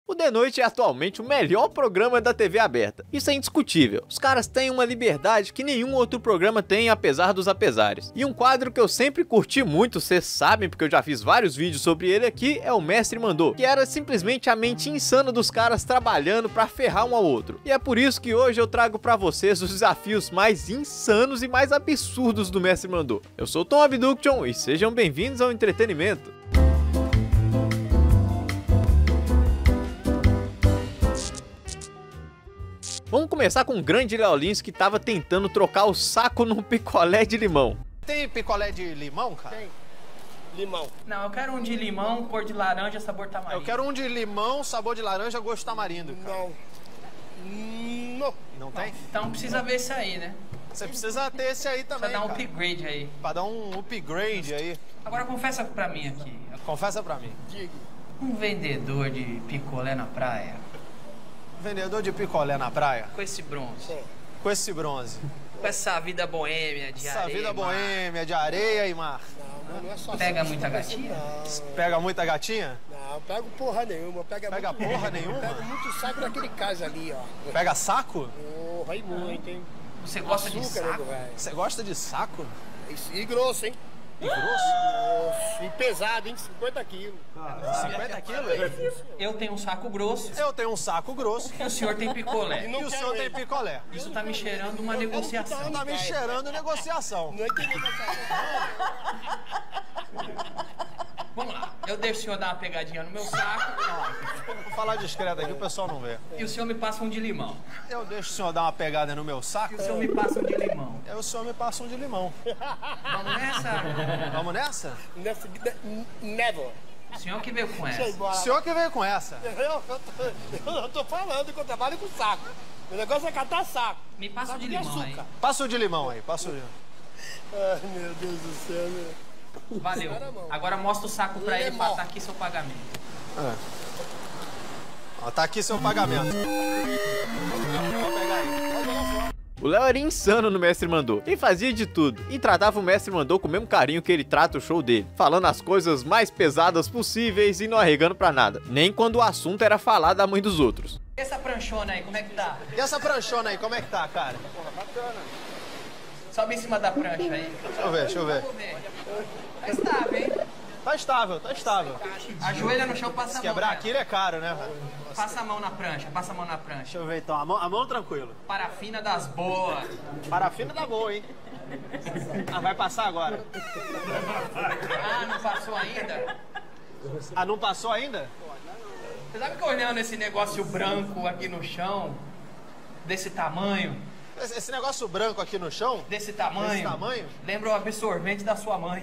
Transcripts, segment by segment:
O The Noite é atualmente o melhor programa da TV aberta. Isso é indiscutível. Os caras têm uma liberdade que nenhum outro programa tem, apesar dos apesares. E um quadro que eu sempre curti muito, vocês sabem porque eu já fiz vários vídeos sobre ele aqui, é o Mestre Mandou, que era simplesmente a mente insana dos caras trabalhando pra ferrar um ao outro. E é por isso que hoje eu trago pra vocês os desafios mais insanos e mais absurdos do Mestre Mandou. Eu sou o Tom Abduction e sejam bem-vindos ao entretenimento. Vamos começar com o grande Léo Lins que tava tentando trocar o saco num picolé de limão. Tem picolé de limão, cara? Tem. Limão. Não, eu quero um de limão, cor de laranja, sabor tamarindo. Eu quero um de limão, sabor de laranja, gosto tamarindo, cara. Não. Não tem? Então precisa ver isso aí, né? Você precisa ter esse aí Pra também, dar um cara. upgrade aí. Pra dar um upgrade aí. Agora confessa pra mim aqui. Confessa pra mim. Diga. Um vendedor de picolé na praia, Vendedor de picolé na praia, com esse bronze, com esse bronze. com essa vida boêmia de Essa areia, vida mar, boêmia de areia e mar. Não é só Pega assim, muita não é assim, gatinha? Pega muita gatinha? Não, pego porra nenhuma. Pega muito, porra nenhuma? Pego muito saco daquele caso ali, ó. Pega saco? Porra, e muito, hein? Você gosta de Açúcar, saco? nego, velho. Você gosta de saco? E grosso, hein? E grosso? Grosso. E pesado, hein? 50 quilos. 50 quilos? Eu tenho um saco grosso Eu tenho um saco grosso e o senhor tem picolé. e o senhor tem picolé. Isso tá me cheirando uma negociação. Tá me cheirando negociação. Não entendi o que Vamos lá, eu deixo o senhor dar uma pegadinha no meu saco Vou falar discreto aqui, o pessoal não vê. e o senhor me passa um de limão. Eu deixo o senhor dar uma pegada no meu saco, E o senhor me passa um de limão. aí o senhor me passa um de limão. Vamos nessa? Vamos nessa? Never. O senhor que veio com Deixa eu ir essa. O embora. senhor que veio com essa. Eu tô falando que eu trabalho com saco. Meu negócio é catar saco. Me passa o de Saco limão aí. açúcar. Passa o de limão aí, passa o de limão. Ai, meu Deus do céu, meu. Valeu. Agora mostra o saco pra ele Limão. passar aqui seu pagamento. Ó, tá aqui seu pagamento. Vou pegar aí. O Léo era insano no Mestre Mandou, e fazia de tudo, e tratava o Mestre Mandou com o mesmo carinho que ele trata o show dele, falando as coisas mais pesadas possíveis e não arregando pra nada, nem quando o assunto era falar da mãe dos outros. E essa pranchona aí, como é que tá? E essa pranchona aí, como é que tá, cara? Sobe em cima da prancha aí. Deixa eu ver, deixa eu ver. Vamos ver. Tá estável, hein? Tá estável, tá estável. Ajoelha no chão, passa a mão. Quebrar nela. aquilo é caro, né, velho? Passa a mão na prancha, passa a mão na prancha. Deixa eu ver então, a mão tranquilo. Parafina das boas. Parafina tá boa, hein? Ah, vai passar agora. Ah, não passou ainda? Ah, não passou ainda? Você sabe que olhando esse negócio branco aqui no chão, desse tamanho, Esse negócio branco aqui no chão, desse tamanho, lembra o absorvente da sua mãe.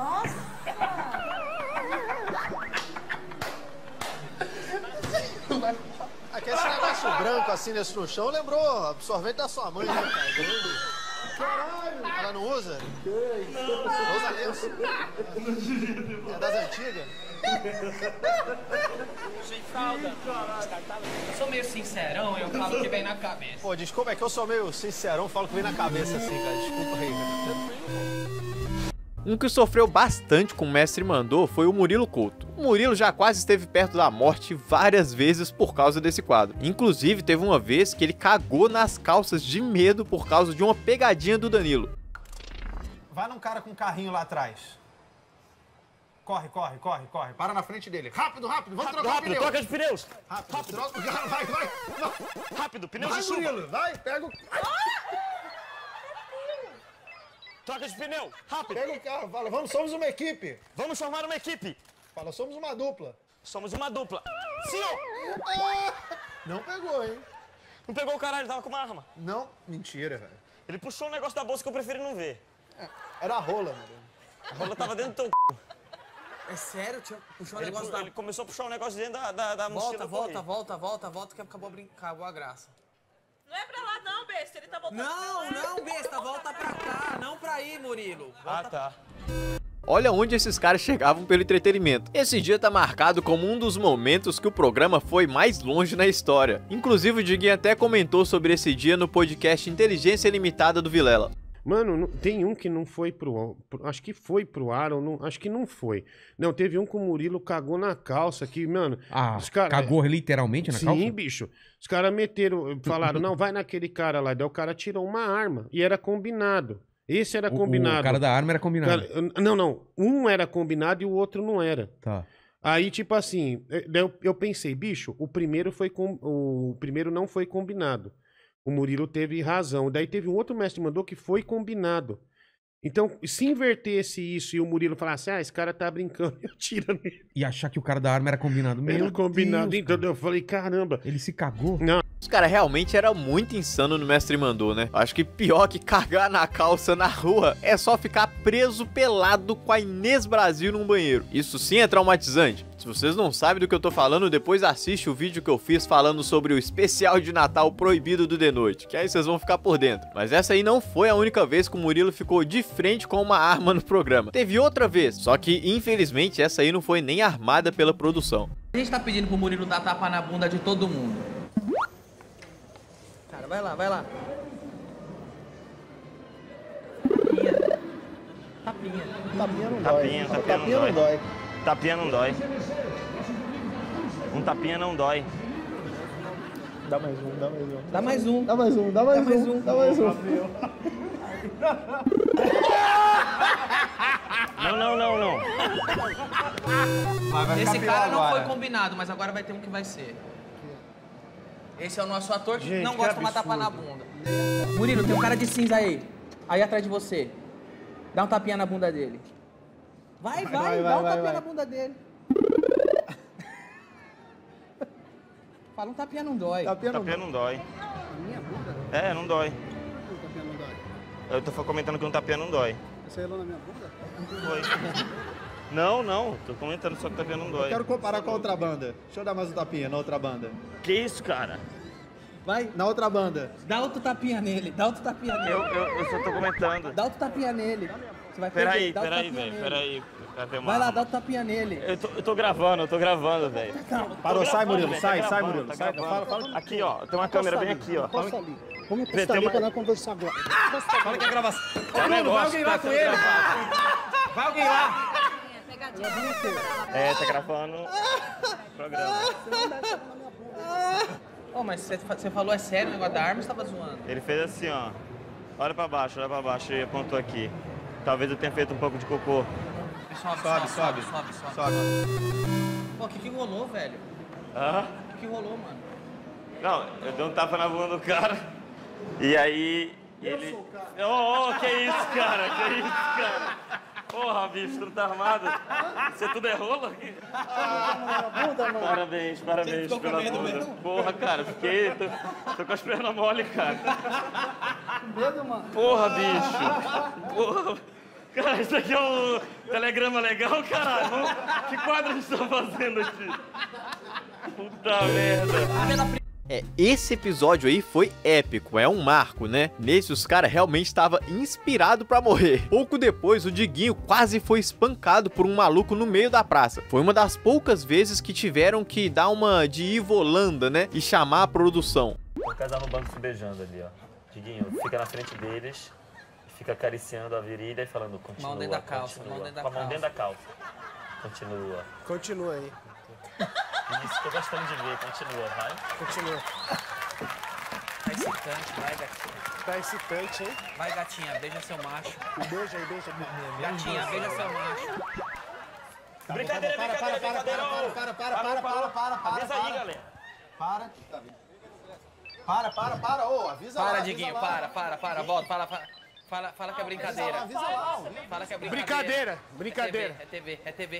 aquele negócio branco assim nesse no chão, lembrou absorvente da sua mãe, né, cara? Caralho! Ela não usa? Não usa lenço? É das antigas? Sem fralda. Eu sou meio sincerão, eu falo o que vem na cabeça. Pô, desculpa, é que eu sou meio sincerão, falo que vem na cabeça assim, cara. Desculpa aí. Um que sofreu bastante com o Mestre Mandou foi o Murilo Couto. O Murilo já quase esteve perto da morte várias vezes por causa desse quadro. Inclusive, teve uma vez que ele cagou nas calças de medo por causa de uma pegadinha do Danilo. Vai num cara com um carrinho lá atrás. Corre. Para na frente dele. Rápido, vamos trocar o pneu. Troca de pneus! Rápido, troca o carro. Vai. Rápido, pneus Vai, de chuva! Murilo, vai, pega o... Troca de pneu! Rápido! Pega o carro, fala, vamos, somos uma equipe. Vamos formar uma equipe! Fala, somos uma dupla. Somos uma dupla! Senhor! Não pegou, hein? Não pegou o caralho, ele tava com uma arma. Não, mentira, velho. Ele puxou um negócio da bolsa que eu preferi não ver. Era a rola, mano. A rola tava dentro do teu É sério? Puxou o ele, negócio da... ele começou a puxar um negócio dentro da mochila. Volta, que acabou a graça. Não é pra lá não, besta, ele tá voltando. Não, besta, volta pra cá, não pra aí, Murilo. Ah, tá. Olha onde esses caras chegavam pelo entretenimento. Esse dia tá marcado como um dos momentos que o programa foi mais longe na história. Inclusive o Diguinho até comentou sobre esse dia no podcast Inteligência Limitada do Vilela. Mano, tem um que não foi acho que foi pro ar, ou não, acho que não foi. Não, teve um que o Murilo cagou na calça, que, mano... os cara, cagou literalmente na calça? Sim, bicho. Os caras falaram, não, vai naquele cara lá. Daí o cara tirou uma arma. E era combinado. Esse era combinado. O cara da arma era combinado. Não. Um era combinado e o outro não era. Tá. Aí, tipo assim, eu pensei, bicho, o primeiro não foi combinado. O Murilo teve razão. Daí teve um outro mestre que mandou que foi combinado. Então, se invertesse isso e o Murilo falasse, esse cara tá brincando, eu tiro nele. E achar que o cara da arma era combinado. Era combinado. Então eu falei, caramba. Ele se cagou? Não. Os caras realmente era muito insano no Mestre Mandou, né? Acho que pior que cagar na calça na rua é só ficar preso pelado com a Inês Brasil num banheiro. Isso sim é traumatizante. Se vocês não sabem do que eu tô falando, depois assiste o vídeo que eu fiz falando sobre o especial de Natal proibido do The Noite, que aí vocês vão ficar por dentro. Mas essa aí não foi a única vez que o Murilo ficou de frente com uma arma no programa. Teve outra vez, só que infelizmente essa aí não foi nem armada pela produção. A gente tá pedindo pro Murilo dar tapa na bunda de todo mundo. Cara, vai lá. Tapinha. Tapinha não dói. Tapinha não dói. Tapinha não dói. Um tapinha não dói. Dá mais um. Dá mais um. Dá mais um. Não. Esse cara não foi combinado, mas agora vai ter um que vai ser. Esse é o nosso ator que não gosta de tomar tapa na bunda. Murilo, tem um cara de cinza aí atrás de você. Dá um tapinha na bunda dele. Vai, dá um tapinha na bunda dele. Fala, um tapinha não dói. Tapinha não dói. Minha bunda? É, não dói. Um tapinha não dói. Eu tô comentando que um tapinha não dói. Você relou na minha bunda? Foi. Não. Tô comentando só que tapinha não dói. Eu quero comparar com a outra banda. Deixa eu dar mais um tapinha na outra banda. Que isso, cara? Vai, na outra banda. Dá outro tapinha nele. Eu só tô comentando. Dá outro tapinha nele. Você vai Peraí, velho. Peraí. Vai lá, dá outro tapinha nele. Eu tô gravando, velho. Parou, sai, Murilo. Sai, Murilo. Sai, fala. Aqui, ó. Tem uma câmera bem aqui, ó. Posso ali. Vamos encostar ali pra nós conversar agora. Fala que é gravação. Ô, Bruno, vai alguém lá com ele. Vai alguém lá. Tá gravando o programa. Ô, mas você falou é sério o negócio da arma ou você tava zoando? Ele fez assim, ó. Olha pra baixo e apontou aqui. Talvez eu tenha feito um pouco de cocô. Sobe. Pô, o que rolou, velho? Hã? O que rolou, mano? Não, eu dei um tapa na bunda do cara. E aí ele... Que isso, cara? Porra, bicho, tu não tá armado? Você tudo é rolo aqui? Parabéns pela bunda. Porra, cara, tô com as pernas mole, cara. Com medo, mano? Porra, bicho. Porra. Cara, isso aqui é um telegrama legal, caralho. Que quadro eles estão fazendo aqui? Puta merda. Esse episódio aí foi épico, é um marco, né? Nesse os caras realmente estavam inspirados pra morrer. Pouco depois, o Diguinho quase foi espancado por um maluco no meio da praça. Foi uma das poucas vezes que tiveram que dar uma de Ivolanda, né? E chamar a produção. Um casal no banco se beijando ali, ó. Diguinho, fica na frente deles, fica acariciando a virilha e falando, continua, mão dentro da calça, continua. mão dentro da Com a mão calça. dentro da calça. Continua. Continua aí. Isso, tô gostando de ver, continua, vai. Continua. Tá excitante, vai, gatinha. Tá excitante, hein? Vai, gatinha, beija seu macho. Beija aí. Gatinha, beija seu macho. Brincadeira. Avisa aí, galera. Para. Ô, avisa lá. Para, Diguinho, para. Volta, fala que é brincadeira. Avisa lá. Fala que é brincadeira. Brincadeira. É TV.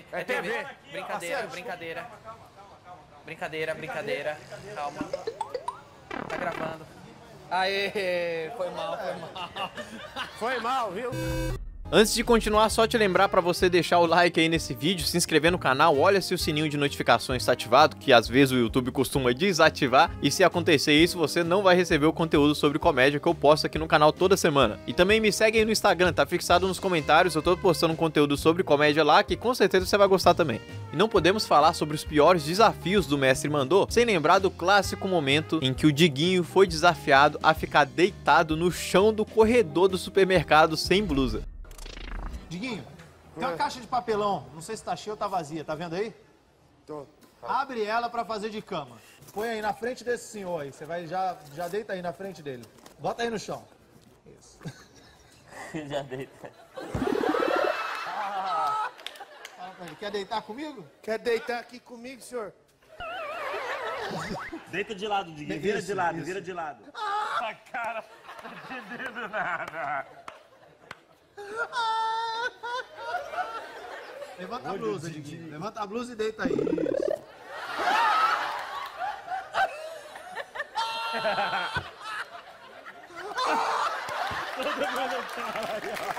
Brincadeira. Calma. Tá gravando. Aê, foi mal. Foi mal, viu? Antes de continuar, só te lembrar pra você deixar o like aí nesse vídeo, se inscrever no canal, olha se o sininho de notificações está ativado, que às vezes o YouTube costuma desativar, e se acontecer isso, você não vai receber o conteúdo sobre comédia que eu posto aqui no canal toda semana. E também me segue aí no Instagram, tá fixado nos comentários, eu tô postando conteúdo sobre comédia lá, que com certeza você vai gostar também. E não podemos falar sobre os piores desafios do Mestre Mandou sem lembrar do clássico momento em que o Diguinho foi desafiado a ficar deitado no chão do corredor do supermercado sem blusa. Diguinho, tem uma caixa de papelão, não sei se tá cheia ou tá vazia, tá vendo aí? Tô. Abre ela pra fazer de cama. Põe aí na frente desse senhor aí, você vai já deita aí na frente dele. Bota aí no chão. Isso. Já deita. Fala pra ele, quer deitar comigo? Quer deitar aqui comigo, senhor? Deita de lado, Diguinho. Vira de lado, vira de lado. Ah, cara, não tô entendendo nada. Levanta a blusa, Diguinho. Levanta a blusa e deita aí. Isso. Todo mundo para.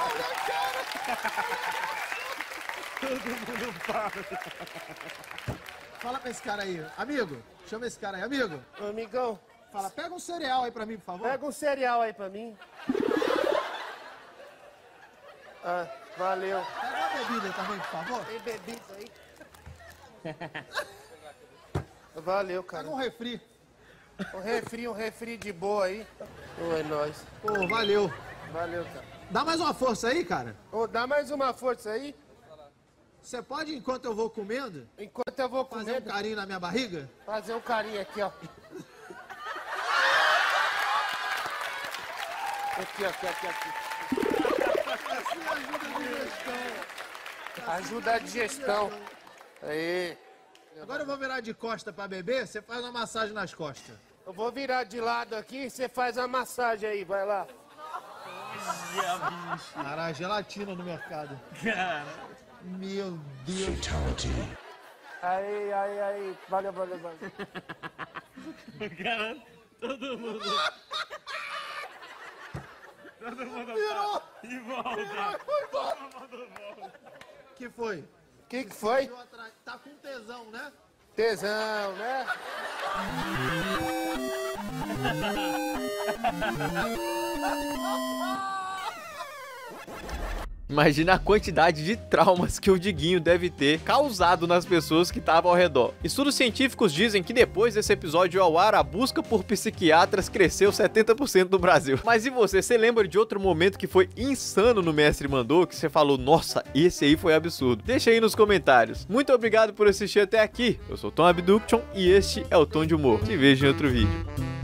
Todo mundo para. Fala pra esse cara aí. Amigo, chama esse cara aí. Amigo. Ô, amigão. Fala, pega um cereal aí pra mim, por favor. Pega um cereal aí pra mim. Ah, valeu. Pega uma bebida também, por favor. Tem bebida aí? Valeu, cara. Pega um refri. Um refri de boa aí. Ô, é nóis. Pô, valeu. Valeu, cara. Dá mais uma força aí, cara. Ô, dá mais uma força aí. Você pode, enquanto eu vou comendo, Enquanto eu vou fazer comendo, um carinho na minha barriga? fazer um carinho aqui, ó. Aqui. Ajuda a digestão. Aí. Agora eu vou virar de costa pra beber, você faz uma massagem nas costas. Eu vou virar de lado aqui e você faz a massagem aí, vai lá. Caralho, gelatina no mercado. Cara. Meu Deus. Aí. Valeu. Cara, todo mundo. Todo mundo Virou. E volta. Foi embora. Que foi? Que foi? Tá com tesão, né? Tesão, né? Imagina a quantidade de traumas que o Diguinho deve ter causado nas pessoas que estavam ao redor. Estudos científicos dizem que depois desse episódio ao ar, a busca por psiquiatras cresceu 70% no Brasil. Mas e você? Você lembra de outro momento que foi insano no Mestre Mandou? Que você falou, nossa, esse aí foi absurdo? Deixa aí nos comentários. Muito obrigado por assistir até aqui. Eu sou Tom Abduction e este é o Tom de Humor. Te vejo em outro vídeo.